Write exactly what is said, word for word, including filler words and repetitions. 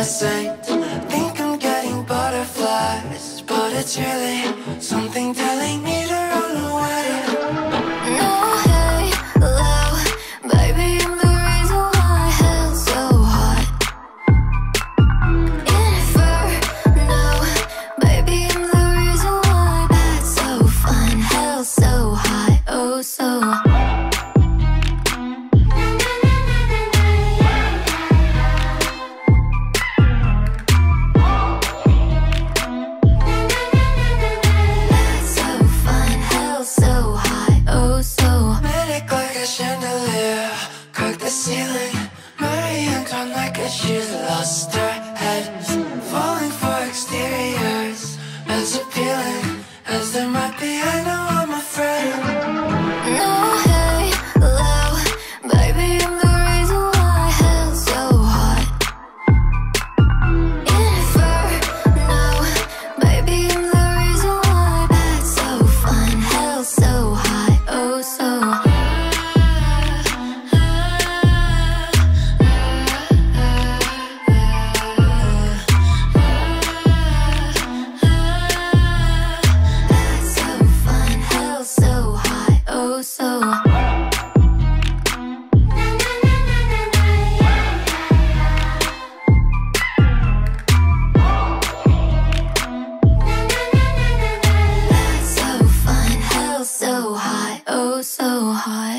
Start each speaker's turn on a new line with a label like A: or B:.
A: a saint. Think I'm getting butterflies, but it's really something telling me to run away. No halo, baby, I'm the reason why hell's so hot. Inferno, baby, I'm the reason why that's so fun. Hell's so hot, oh so hot. Ceiling, Marianne gone like a she's lost her head. Falling for exteriors, as appealing as there might be. I know I'm afraid. No halo, baby, I'm the reason why hell's so hot. Inferno, baby, I'm the reason why that's so fun. Hell's so hot, oh so hot. So that's so fun, hell so hot, oh so hot.